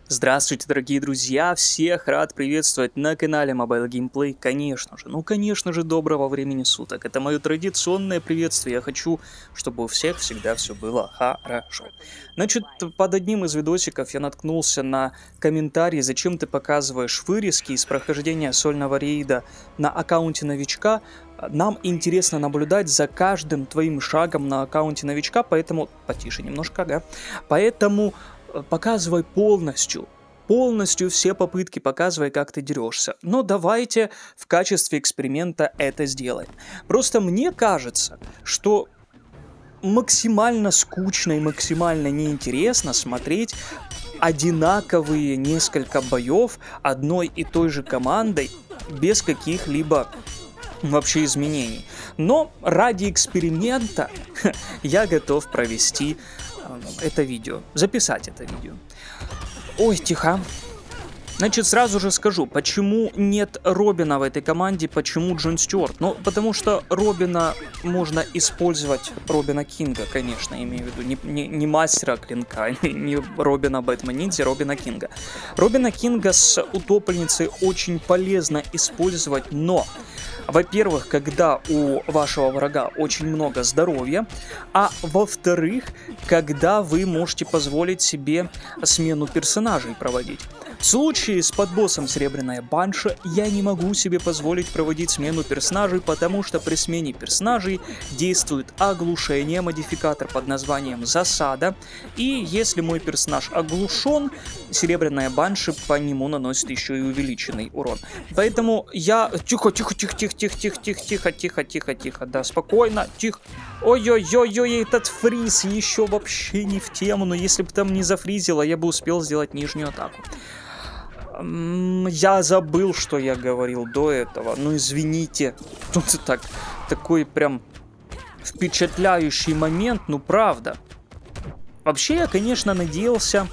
Здравствуйте, дорогие друзья! Всех рад приветствовать на канале Mobile Gameplay, конечно же. Конечно же, доброго времени суток. Это мое традиционное приветствие. Я хочу, чтобы у всех всегда все было хорошо. Значит, под одним из видосиков я наткнулся на комментарий, зачем ты показываешь вырезки из прохождения сольного рейда на аккаунте новичка. Нам интересно наблюдать за каждым твоим шагом на аккаунте новичка, поэтому... Потише немножко, ага. Поэтому... Показывай полностью все попытки, показывай, как ты дерешься. Но давайте в качестве эксперимента это сделаем. Просто мне кажется, что максимально скучно и максимально неинтересно смотреть одинаковые несколько боев одной и той же командой без каких-либо вообще изменений. Но ради эксперимента я готов провести это видео, записать это видео. Ой, тихо. Значит, сразу же скажу, почему нет Робина в этой команде, почему Джон Стюарт? Ну, потому что Робина можно использовать, Робина Кинга, конечно, имею в виду, не мастера клинка, не Робина Бэтмен Ниндзя, Робина Кинга. Робина Кинга с утопленницей очень полезно использовать, но... Во-первых, когда у вашего врага очень много здоровья, а во-вторых, когда вы можете позволить себе смену персонажей проводить. В случае с подбоссом Серебряная Банша я не могу себе позволить проводить смену персонажей, потому что при смене персонажей действует оглушение, модификатор под названием Засада, и если мой персонаж оглушен, Серебряная Банша по нему наносит еще и увеличенный урон. Поэтому я... Тихо, да, спокойно, тихо. Ой-ой-ой-ой, этот фриз еще вообще не в тему, но если бы там не зафризило, я бы успел сделать нижнюю атаку. Я забыл, что я говорил до этого, ну извините. Тут такой прям впечатляющий момент, ну правда. Вообще я, конечно, надеялся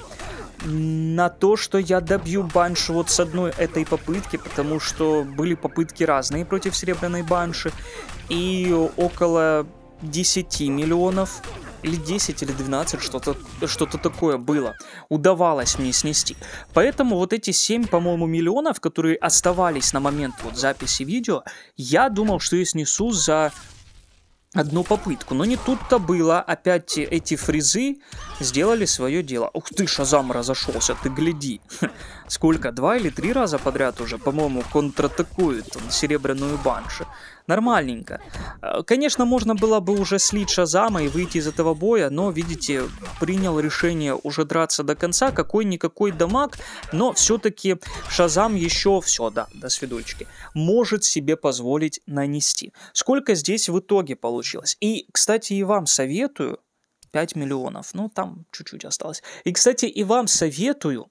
на то, что я добью Баншу вот с одной этой попытки, потому что были попытки разные против Серебряной Банши, и около 10 миллионов, или 10, или 12, что-то такое было, удавалось мне снести. Поэтому вот эти 7, по-моему, миллионов, которые оставались на момент вот записи видео, я думал, что я снесу за... одну попытку, но не тут-то было. Опять эти фризы сделали свое дело. Ух ты, Шазам разошелся, ты гляди. Сколько, 2 или 3 раза подряд уже, по-моему, контратакует он Серебряную Баншу. Нормальненько. Конечно, можно было бы уже слить Шазама и выйти из этого боя, но, видите, принял решение уже драться до конца. Какой-никакой дамаг, но все-таки Шазам еще все, да, до свидульчики, может себе позволить нанести. Сколько здесь в итоге получилось? И, кстати, и вам советую, 5 миллионов, ну там чуть-чуть осталось. И, кстати, и вам советую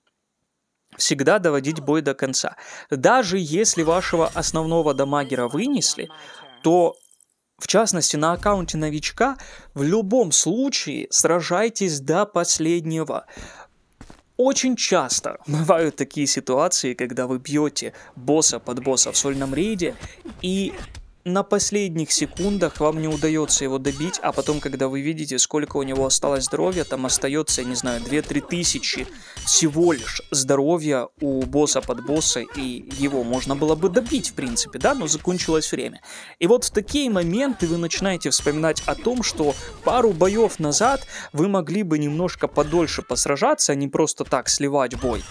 всегда доводить бой до конца. Даже если вашего основного дамагера вынесли, то, в частности, на аккаунте новичка, в любом случае сражайтесь до последнего. Очень часто бывают такие ситуации, когда вы бьете босса под босса в сольном рейде, и на последних секундах вам не удается его добить, а потом, когда вы видите, сколько у него осталось здоровья, там остается, я не знаю, 2-3 тысячи всего лишь здоровья у босса под босса, и его можно было бы добить, в принципе, да, но закончилось время. И вот в такие моменты вы начинаете вспоминать о том, что пару боев назад вы могли бы немножко подольше посражаться, а не просто так сливать бой.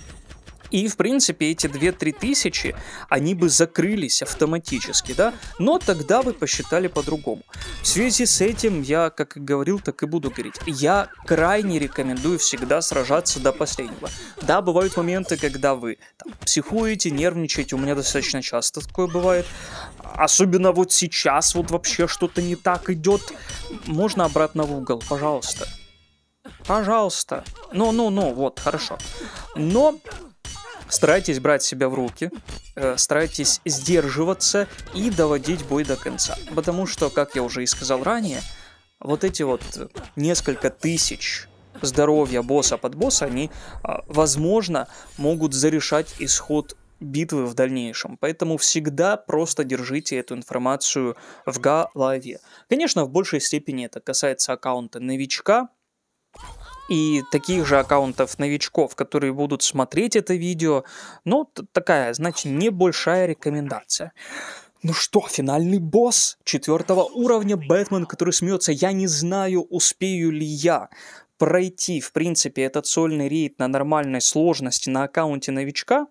И, в принципе, эти 2-3 тысячи, они бы закрылись автоматически, да? Но тогда вы посчитали по-другому. В связи с этим я, как и говорил, так и буду говорить. Я крайне рекомендую всегда сражаться до последнего. Да, бывают моменты, когда вы там психуете, нервничаете. У меня достаточно часто такое бывает. Особенно вот сейчас вот вообще что-то не так идет. Можно обратно в угол, пожалуйста. Пожалуйста. Ну, вот, хорошо. Но... старайтесь брать себя в руки, старайтесь сдерживаться и доводить бой до конца. Потому что, как я уже и сказал ранее, вот эти вот несколько тысяч здоровья босса под босса, они, возможно, могут зарешать исход битвы в дальнейшем. Поэтому всегда просто держите эту информацию в голове. Конечно, в большей степени это касается аккаунта новичка, и таких же аккаунтов новичков, которые будут смотреть это видео. Ну, такая, значит, небольшая рекомендация. Ну что, финальный босс 4-го уровня, Бэтмен, который смеется. Я не знаю, успею ли я пройти, в принципе, этот сольный рейд на нормальной сложности на аккаунте новичка.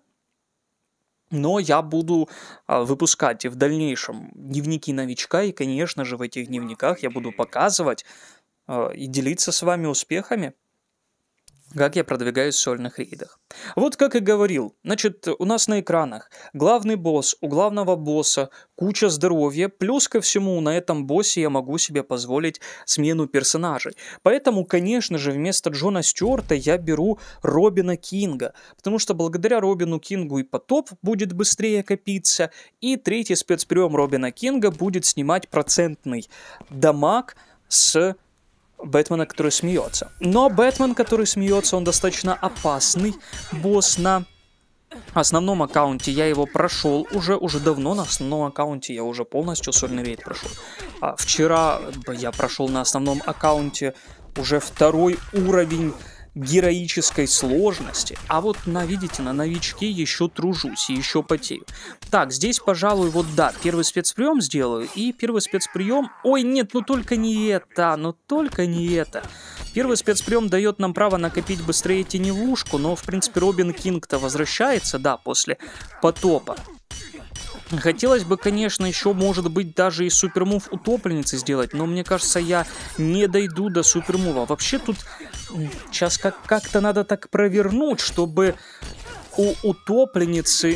Но я буду выпускать и в дальнейшем дневники новичка, и, конечно же, в этих дневниках я буду показывать и делиться с вами успехами, как я продвигаюсь в сольных рейдах. Вот как и говорил, значит, у нас на экранах главный босс, у главного босса куча здоровья, плюс ко всему на этом боссе я могу себе позволить смену персонажей. Поэтому, конечно же, вместо Джона Стюарта я беру Робина Кинга, потому что благодаря Робину Кингу и потоп будет быстрее копиться, и третий спецприем Робина Кинга будет снимать процентный дамаг с Бэтмена, который смеется. Но Бэтмен, который смеется, он достаточно опасный босс на основном аккаунте. Я его прошел уже давно. На основном аккаунте я уже полностью сольный рейд прошел. Вчера я прошел на основном аккаунте уже 2-й уровень героической сложности. А вот, видите, на новичке еще тружусь и еще потею. Так, здесь, пожалуй, вот да, первый спецприем сделаю. И первый спецприем... Ой, нет, ну только не это, ну только не это. Первый спецприем дает нам право накопить быстрее теневушку, но, в принципе, Робин Кинг-то возвращается, да, после потопа. Хотелось бы, конечно, еще, может быть, даже и супермув утопленницы сделать, но мне кажется, я не дойду до супермува. Вообще тут сейчас как-то надо так провернуть, чтобы у утопленницы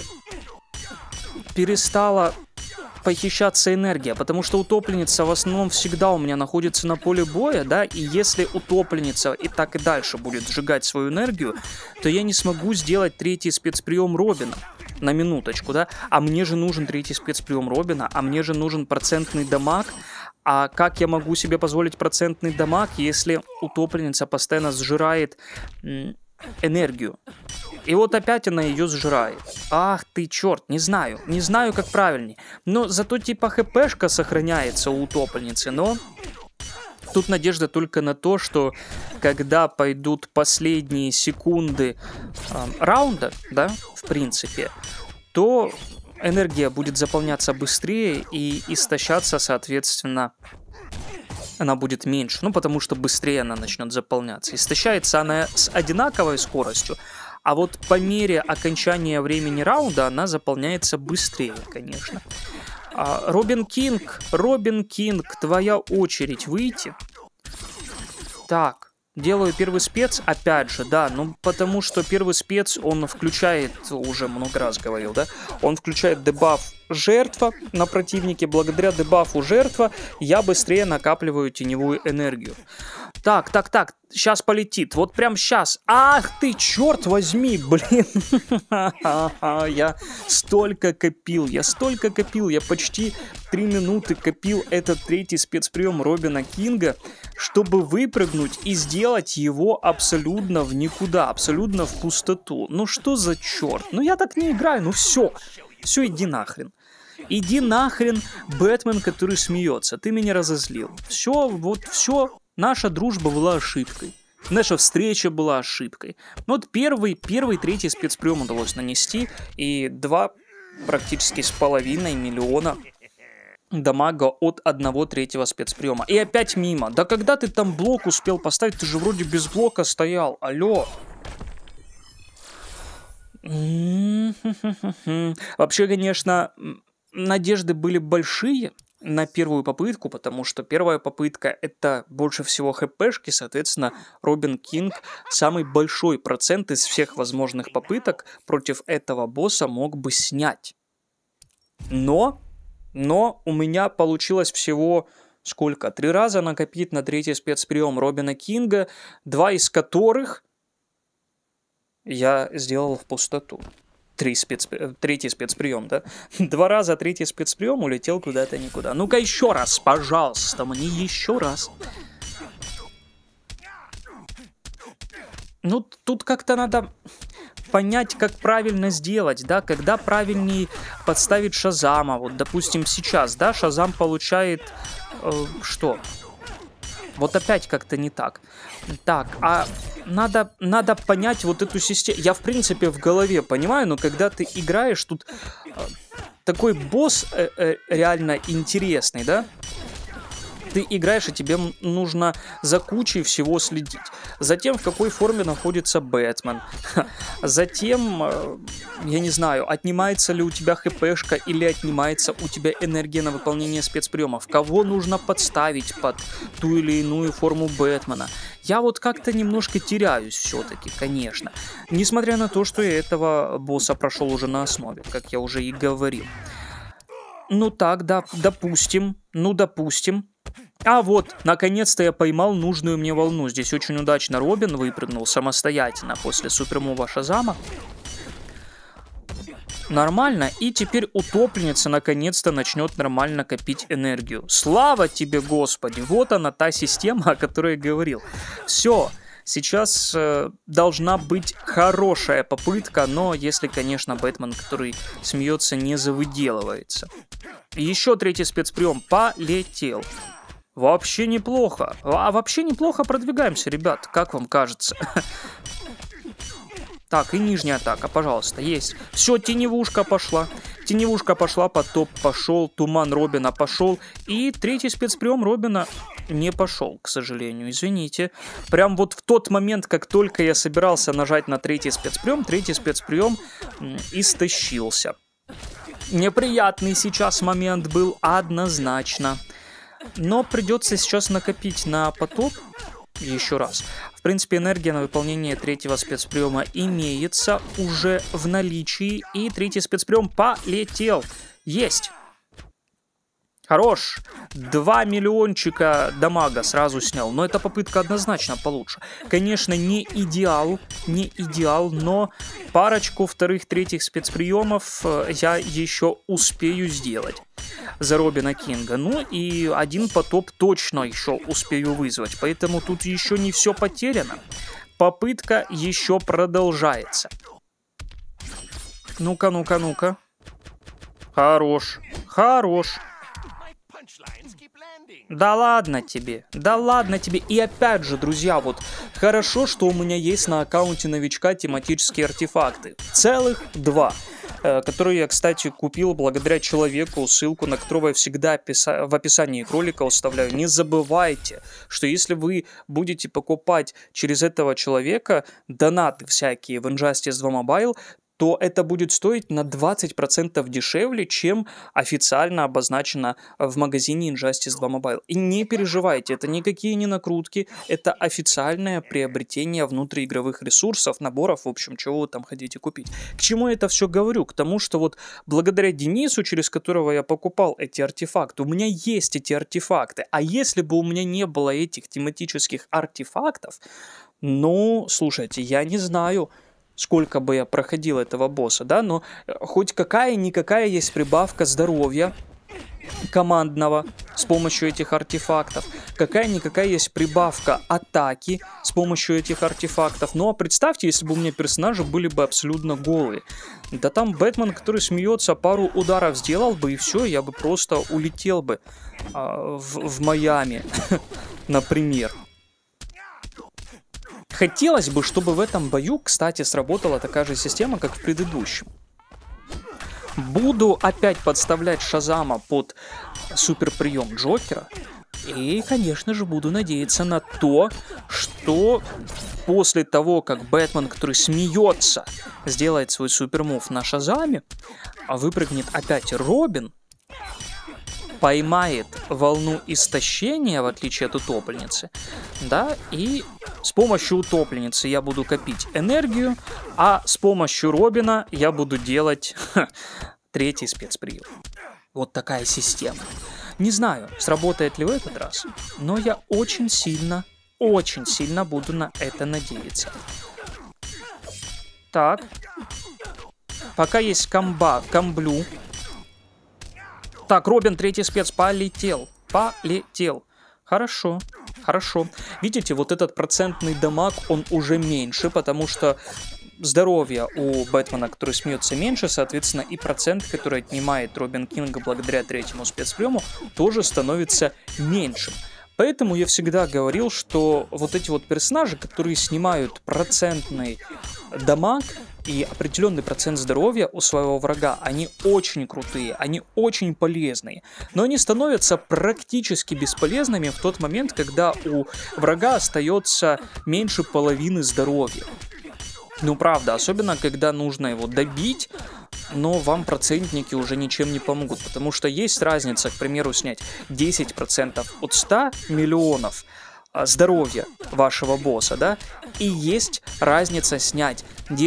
перестала похищаться энергия, потому что утопленница в основном всегда у меня находится на поле боя, да, и если утопленница и так и дальше будет сжигать свою энергию, то я не смогу сделать третий спецприем Робина. На минуточку, да, а мне же нужен третий спецприем Робина, а мне же нужен процентный дамаг, а как я могу себе позволить процентный дамаг, если утопленница постоянно сжирает энергию? И вот опять она ее сжирает. Ах ты черт, не знаю, как правильнее, но зато типа хпшка сохраняется у утопленницы, но... Тут надежда только на то, что когда пойдут последние секунды раунда, да, в принципе, то энергия будет заполняться быстрее и истощаться, соответственно, она будет меньше. Ну, потому что быстрее она начнет заполняться. Истощается она с одинаковой скоростью, а вот по мере окончания времени раунда она заполняется быстрее, конечно. Робин Кинг, твоя очередь выйти. Так, делаю первый спец, опять же, да, ну потому что первый спец, он включает, уже много раз говорил, да, он включает дебаф жертва на противнике. Благодаря дебафу жертва я быстрее накапливаю теневую энергию. Так, сейчас полетит, вот прям сейчас. Ах ты, черт возьми, блин. Я столько копил, я почти 3 минуты копил этот третий спецприем Робина Кинга, чтобы выпрыгнуть и сделать его абсолютно в никуда, абсолютно в пустоту. Ну что за черт? Ну я так не играю, ну все, иди нахрен. Иди нахрен, Бэтмен, который смеется, ты меня разозлил. Все, вот все. Наша дружба была ошибкой. Наша встреча была ошибкой. Вот первый, третий спецприем удалось нанести. И 2 практически с половиной миллиона дамага от 1 третьего спецприема. И опять мимо. Да когда ты там блок успел поставить? Ты же вроде без блока стоял. Алло. Вообще, конечно, надежды были большие на первую попытку, потому что первая попытка это больше всего хпшки, соответственно, Робин Кинг самый большой процент из всех возможных попыток против этого босса мог бы снять. Но у меня получилось всего сколько? 3 раза накопить на третий спецприем Робина Кинга, 2 из которых я сделал в пустоту. Третий спецприем, да? 2 раза третий спецприем улетел куда-то никуда. Ну-ка еще раз, пожалуйста, мне еще раз. Ну, тут как-то надо понять, как правильно сделать, да? Когда правильнее подставить Шазама. Вот, допустим, сейчас, да, Шазам получает... что? Вот опять как-то не так. Так, а надо понять вот эту систему. Я, в принципе, в голове понимаю, но когда ты играешь, тут такой босс реально интересный, да? Ты играешь, и тебе нужно за кучей всего следить. Затем, в какой форме находится Бэтмен. Затем, я не знаю, отнимается ли у тебя хпшка или отнимается у тебя энергия на выполнение спецприемов. Кого нужно подставить под ту или иную форму Бэтмена. Я вот как-то немножко теряюсь все-таки, конечно. Несмотря на то, что я этого босса прошел уже на основе, как я уже и говорил. Ну так, да, допустим. А вот, наконец-то я поймал нужную мне волну. Здесь очень удачно Робин выпрыгнул самостоятельно после супермува Шазама. Нормально. И теперь утопленница наконец-то начнет нормально копить энергию. Слава тебе, Господи! Вот она, та система, о которой я говорил. Все. Сейчас должна быть хорошая попытка, но если, конечно, Бэтмен, который смеется, не завыделывается. Еще третий спецприем. Полетел. Вообще неплохо. Вообще неплохо продвигаемся, ребят. Как вам кажется? Так, и нижняя атака, пожалуйста, есть. Все, теневушка пошла. Теневушка пошла, потоп пошел, туман Робина пошел. И третий спецприем Робина не пошел, к сожалению, извините. Прям вот в тот момент, как только я собирался нажать на третий спецприем истощился. Неприятный сейчас момент был однозначно. Но придется сейчас накопить на потоп. Еще раз. В принципе, энергия на выполнение третьего спецприема имеется уже в наличии. И третий спецприем полетел. Есть. Хорош. 2 миллиончика дамага сразу снял. Но эта попытка однозначно получше. Конечно, не идеал, но парочку вторых, третьих спецприемов я еще успею сделать за Робина Кинга. Ну и один потоп точно еще успею вызвать. Поэтому тут еще не все потеряно. Попытка еще продолжается. Ну-ка, ну-ка, ну-ка. Хорош. Да ладно тебе. И опять же, друзья, вот хорошо, что у меня есть на аккаунте новичка тематические артефакты. Целых 2. Которые я, кстати, купил благодаря человеку, ссылку на которого я всегда в описании ролика оставляю. Не забывайте, что если вы будете покупать через этого человека донаты всякие в Injustice 2 Mobile, то это будет стоить на 20% дешевле, чем официально обозначено в магазине Injustice 2 Mobile. И не переживайте, это никакие не накрутки, это официальное приобретение внутриигровых ресурсов, наборов, в общем, чего вы там хотите купить. К чему я это все говорю? К тому, что вот благодаря Денису, через которого я покупал эти артефакты, у меня есть эти артефакты. А если бы у меня не было этих тематических артефактов, ну, слушайте, я не знаю, сколько бы я проходил этого босса, да, но хоть какая-никакая есть прибавка здоровья командного с помощью этих артефактов, какая-никакая есть прибавка атаки с помощью этих артефактов. Ну а представьте, если бы у меня персонажи были бы абсолютно голые. Да там Бэтмен, который смеется, пару ударов сделал бы, и все, я бы просто улетел бы в Майами, например. Хотелось бы, чтобы в этом бою, кстати, сработала такая же система, как в предыдущем. Буду опять подставлять Шазама под суперприем Джокера. И, конечно же, буду надеяться на то, что после того, как Бэтмен, который смеется, сделает свой супермув на Шазаме, выпрыгнет опять Робин, поймает волну истощения, в отличие от утопленницы, да, и с помощью утопленницы я буду копить энергию, а с помощью Робина я буду делать третий спецприем. Вот такая система. Не знаю, сработает ли в этот раз, но я очень сильно буду на это надеяться. Так. Пока есть камблю. Так, Робин, третий спец, полетел. Хорошо. Видите, вот этот процентный дамаг, он уже меньше, потому что здоровье у Бэтмена, который смеется, меньше, соответственно, и процент, который отнимает Робин Кинга благодаря третьему спецприему, тоже становится меньше. Поэтому я всегда говорил, что вот эти вот персонажи, которые снимают процентный дамаг и определенный процент здоровья у своего врага, они очень крутые, они очень полезные. Но они становятся практически бесполезными в тот момент, когда у врага остается меньше половины здоровья. Ну правда, особенно когда нужно его добить, но вам процентники уже ничем не помогут, потому что есть разница, к примеру, снять 10% от 100 миллионов здоровья вашего босса, да, и есть разница снять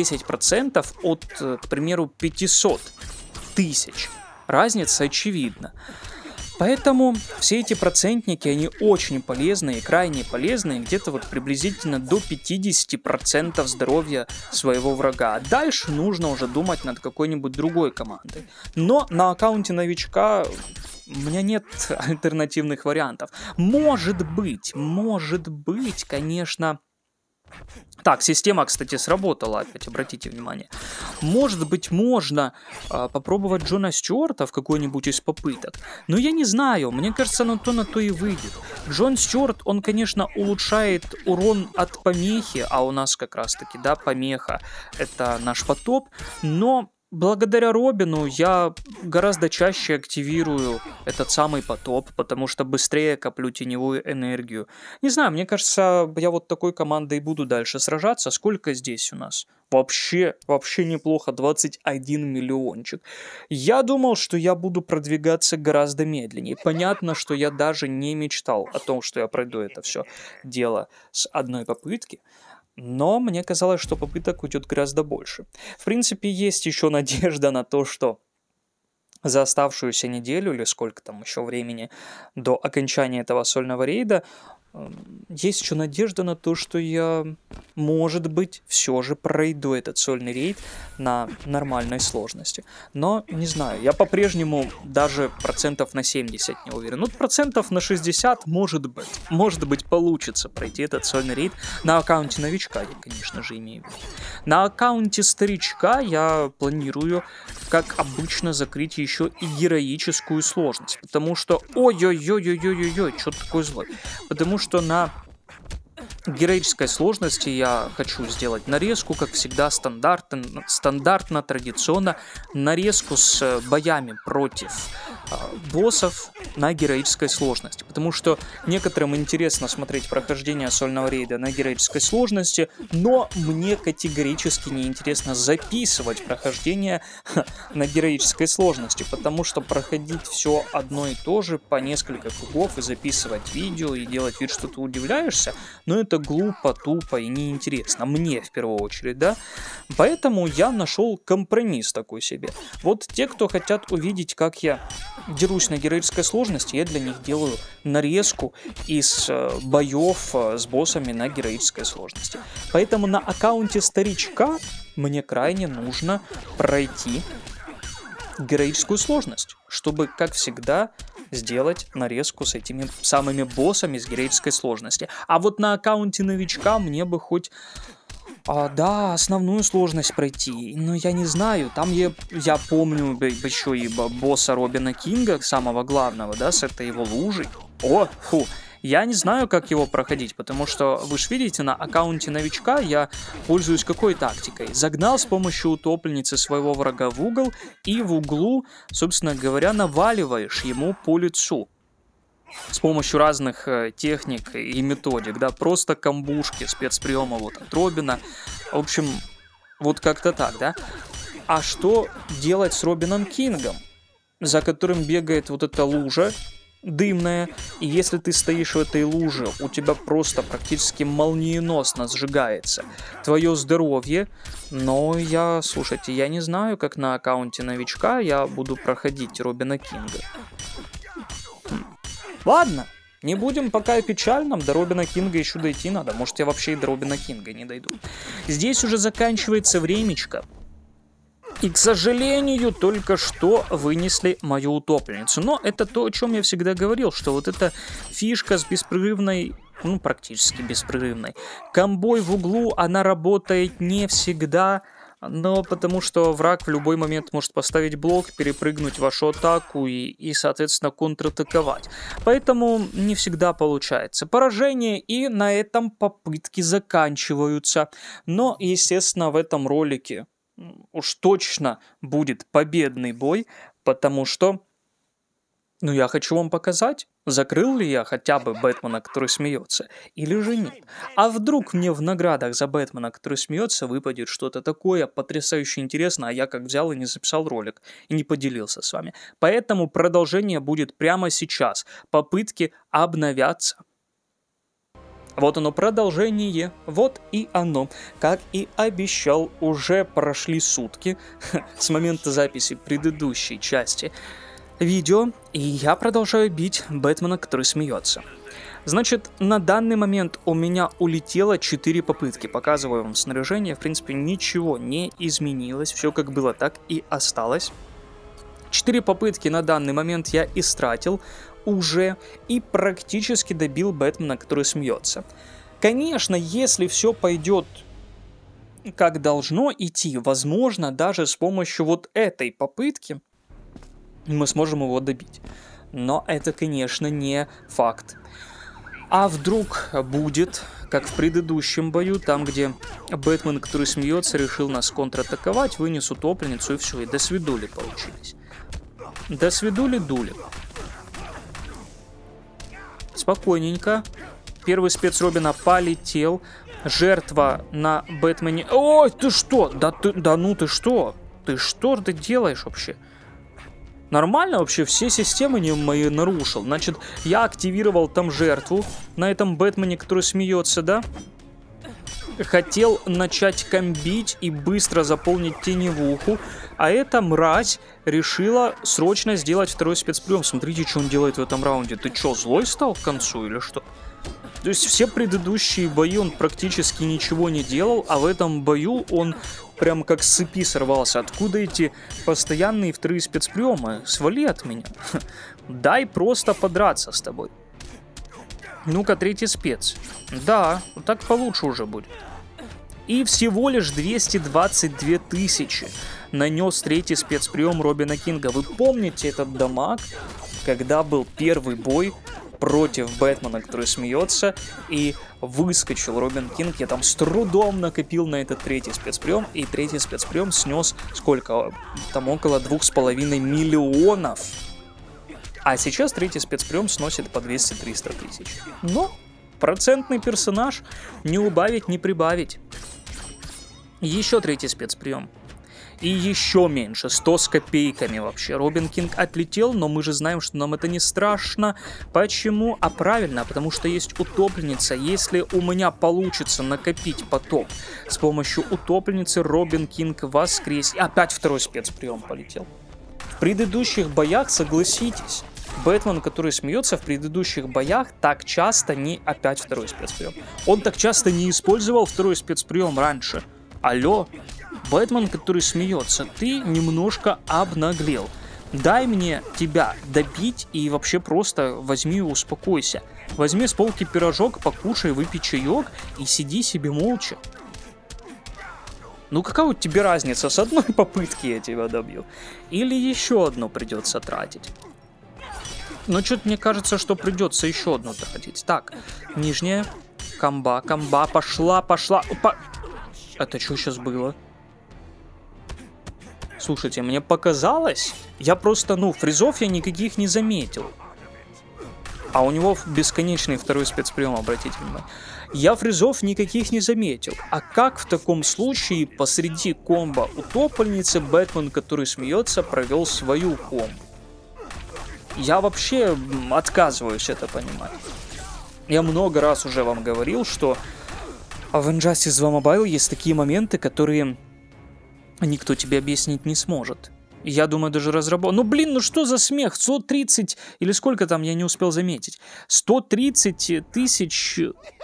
10% от, к примеру, 500 тысяч. Разница очевидна. Поэтому все эти процентники, они очень полезные, крайне полезные, где-то вот приблизительно до 50% здоровья своего врага. А дальше нужно уже думать над какой-нибудь другой командой. Но на аккаунте новичка у меня нет альтернативных вариантов. Может быть, конечно... Так, система, кстати, сработала опять, обратите внимание. Может быть, можно попробовать Джона Стюарта в какой-нибудь из попыток. Но я не знаю, мне кажется, на то и выйдет. Джон Стюарт, он, конечно, улучшает урон от помехи, а у нас как раз-таки, да, помеха — это наш потоп, но... Благодаря Робину я гораздо чаще активирую этот самый потоп, потому что быстрее коплю теневую энергию. Не знаю, мне кажется, я вот такой командой буду дальше сражаться. Сколько здесь у нас? Вообще неплохо, 21 миллиончик. Я думал, что я буду продвигаться гораздо медленнее. Понятно, что я даже не мечтал о том, что я пройду это все дело с одной попытки. Но мне казалось, что попыток уйдет гораздо больше. В принципе, есть еще надежда на то, что за оставшуюся неделю, или сколько там еще времени до окончания этого сольного рейда, есть еще надежда на то, что я, может быть, все же пройду этот сольный рейд на нормальной сложности. Но, не знаю, я по-прежнему даже процентов на 70 не уверен. Ну, процентов на 60 может быть получится пройти этот сольный рейд на аккаунте новичка, я, конечно же, имею в виду. На аккаунте старичка я планирую, как обычно, закрыть еще и героическую сложность. Потому что, ой-ой-ой-ой-ой-ой, что такое злой? Потому что на героической сложности я хочу сделать нарезку, как всегда, стандартно, традиционно, нарезку с боями против боссов на героической сложности. Потому что некоторым интересно смотреть прохождение сольного рейда на героической сложности, но мне категорически не интересно записывать прохождение на героической сложности, потому что проходить все одно и то же по несколько кругов и записывать видео и делать вид, что ты удивляешься, но это глупо, тупо и неинтересно. Мне в первую очередь, да? Поэтому я нашел компромисс такой себе. Вот те, кто хотят увидеть, как я дерусь на героической сложности, я для них делаю нарезку из боев с боссами на героической сложности. Поэтому на аккаунте старичка мне крайне нужно пройти героическую сложность, чтобы, как всегда, сделать нарезку с этими самыми боссами с героической сложности. А вот на аккаунте новичка мне бы хоть... да, основную сложность пройти, но я не знаю, там я помню еще и босса Робина Кинга, самого главного, да, с этой его лужей. Я не знаю, как его проходить, потому что, вы же видите, на аккаунте новичка я пользуюсь какой тактикой? Загнал с помощью утопленницы своего врага в угол, и в углу, собственно говоря, наваливаешь ему по лицу. С помощью разных техник и методик, да, просто комбушки, спецприемы вот от Робина. В общем, вот как-то так, да. А что делать с Робином Кингом, за которым бегает вот эта лужа дымная, и если ты стоишь в этой луже, у тебя просто практически молниеносно сжигается твое здоровье. Но слушайте, я не знаю, как на аккаунте новичка я буду проходить Робина Кинга. Ладно, не будем пока печальным, до Робина Кинга еще дойти надо, может я вообще и до Робина Кинга не дойду. Здесь уже заканчивается времечко. И, к сожалению, только что вынесли мою утопленницу. Но это то, о чем я всегда говорил, что вот эта фишка с беспрерывной, практически беспрерывной комбой в углу, она работает не всегда Но потому что враг в любой момент может поставить блок, перепрыгнуть вашу атаку и соответственно, контратаковать. Поэтому не всегда получается. Поражение, и на этом попытки заканчиваются. Но, естественно, в этом ролике уж точно будет победный бой, потому что, ну, я хочу вам показать, закрыл ли я хотя бы Бэтмена, который смеется, или же нет. А вдруг мне в наградах за Бэтмена, который смеется, выпадет что-то такое потрясающе интересное, а я как взял и не записал ролик, и не поделился с вами. Поэтому продолжение будет прямо сейчас. Попытки обновяться. Вот оно, продолжение, вот и оно. Как и обещал, уже прошли сутки с момента записи предыдущей части видео, и я продолжаю бить Бэтмена, который смеется. Значит, на данный момент у меня улетело 4 попытки. Показываю вам снаряжение, в принципе, ничего не изменилось, все как было, так и осталось. 4 попытки на данный момент я истратил уже и практически добил Бэтмена, который смеется. Конечно, если все пойдет как должно идти, возможно, даже с помощью вот этой попытки мы сможем его добить. Но это, конечно, не факт. А вдруг будет, как в предыдущем бою, там, где Бэтмен, который смеется, решил нас контратаковать, вынес утопленницу и все, и до свидули получились. До свидули-дули. Спокойненько. Первый спец Робина полетел. Жертва на Бэтмене. Ой, ты что? Да ну ты что? Ты что ты делаешь вообще? Нормально вообще, все системы не мои нарушил. Значит, я активировал там жертву на этом Бэтмене, который смеется, да? Хотел начать комбить и быстро заполнить теневуху, а эта мразь решила срочно сделать второй спецприем. Смотрите, что он делает в этом раунде. Ты что, злой стал к концу или что? То есть все предыдущие бои он практически ничего не делал, а в этом бою он прям как с цепи сорвался. Откуда эти постоянные вторые спецприемы? Свали от меня. Дай просто подраться с тобой. Ну-ка, третий спец. Да, вот так получше уже будет. И всего лишь 222 тысячи нанес третий спецприем Робина Кинга. Вы помните этот дамаг, когда был первый бой против Бэтмена, который смеется, и выскочил Робин Кинг. Я там с трудом накопил на этот третий спецприем, и третий спецприем снес сколько? Там около 2,5 миллионов. А сейчас третий спецприем сносит по 200-300 тысяч. Но процентный персонаж не убавить, не прибавить. Еще третий спецприем. И еще меньше, 100 с копейками вообще. Робин Кинг отлетел, но мы же знаем, что нам это не страшно. Почему? А правильно, потому что есть утопленница. Если у меня получится накопить поток с помощью утопленницы, Робин Кинг воскрес. Опять второй спецприем полетел. В предыдущих боях, согласитесь, Бэтмен, который смеется, в предыдущих боях так часто не... Опять второй спецприем. Он так часто не использовал второй спецприем раньше. Алло, Бэтмен, который смеется, ты немножко обнаглел. Дай мне тебя добить и вообще просто возьми и успокойся. Возьми с полки пирожок, покушай, выпей чаек и сиди себе молча. Ну какая у тебя разница, с одной попытки я тебя добью? Или еще одну придется тратить? Ну что-то мне кажется, что придется еще одну тратить. Так, нижняя, комба, пошла. Опа. Это что сейчас было? Слушайте, мне показалось, я просто, фризов я никаких не заметил. А у него бесконечный второй спецприем, обратите внимание. Я фризов никаких не заметил. А как в таком случае посреди комбо утопленницы Бэтмен, который смеется, провел свою комбо? Я вообще отказываюсь это понимать. Я много раз уже вам говорил, что в Injustice 2 Mobile есть такие моменты, которые никто тебе объяснить не сможет. Я думаю, даже разработчик... что за смех? 130... Или сколько там, я не успел заметить. 130 тысяч...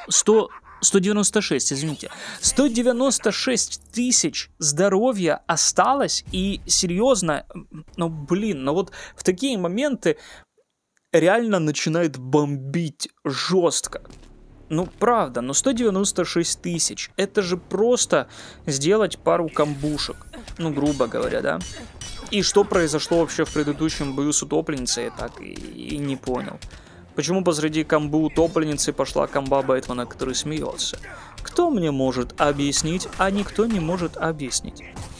196, извините. 196 тысяч здоровья осталось. И серьезно... вот в такие моменты реально начинает бомбить жестко. Ну, правда, но 196 тысяч. Это же просто сделать пару камбушек. Ну, грубо говоря, да? И что произошло вообще в предыдущем бою с утопленницей, я так и не понял. Почему посреди камбы утопленницы пошла камба Бэтмена, который смеется? Кто мне может объяснить, а никто не может объяснить.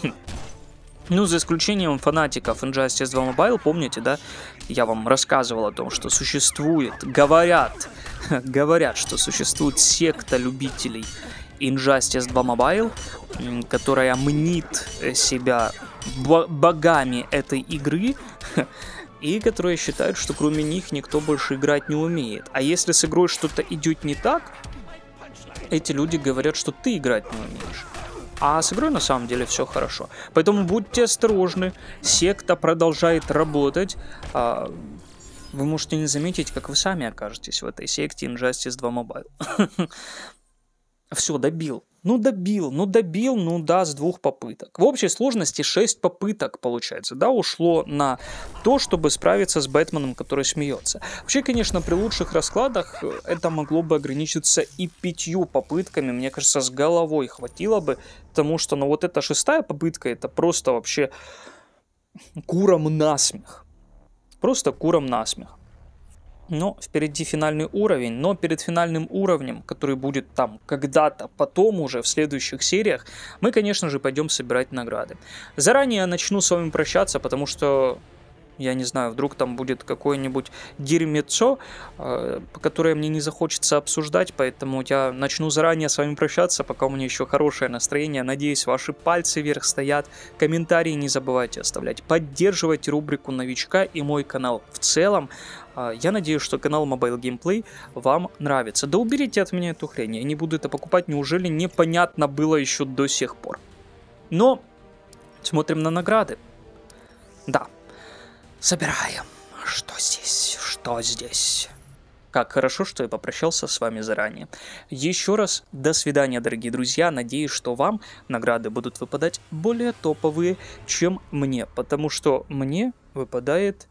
Ну, за исключением фанатиков Injustice 2 Mobile, помните, да? Я вам рассказывал о том, что существует, говорят, что существует секта любителей Injustice 2 Mobile, которая мнит себя богами этой игры, и которые считают, что кроме них никто больше играть не умеет. А если с игрой что-то идет не так, эти люди говорят, что ты играть не умеешь. А с игрой на самом деле все хорошо. Поэтому будьте осторожны. Секта продолжает работать. Вы можете не заметить, как вы сами окажетесь в этой секте Injustice 2 Mobile. Все, добил. Ну да, с 2 попыток. В общей сложности 6 попыток, получается, да, ушло на то, чтобы справиться с Бэтменом, который смеется. Вообще, конечно, при лучших раскладах это могло бы ограничиться и 5 попытками, мне кажется, с головой хватило бы, потому что, ну, вот эта 6-я попытка, это просто вообще куром насмех. Просто куром насмех. Но впереди финальный уровень, но перед финальным уровнем, который будет там когда-то потом уже в следующих сериях, мы, конечно же, пойдем собирать награды. Заранее я начну с вами прощаться, потому что, я не знаю, вдруг там будет какое-нибудь дерьмецо, которое мне не захочется обсуждать, поэтому я начну заранее с вами прощаться, пока у меня еще хорошее настроение. Надеюсь, ваши пальцы вверх стоят, комментарии не забывайте оставлять, поддерживайте рубрику новичка и мой канал в целом. Я надеюсь, что канал Mobile Gameplay вам нравится. Да уберите от меня эту хрень, я не буду это покупать, неужели непонятно было еще до сих пор. Но смотрим на награды. Да, собираем. Что здесь? Что здесь? Как хорошо, что я попрощался с вами заранее. Еще раз до свидания, дорогие друзья. Надеюсь, что вам награды будут выпадать более топовые, чем мне. Потому что мне выпадает...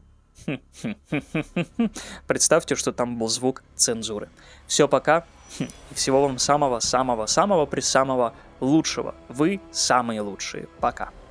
Представьте, что там был звук цензуры. Все, пока. И всего вам самого-самого-самого-присамого лучшего. Вы самые лучшие. Пока.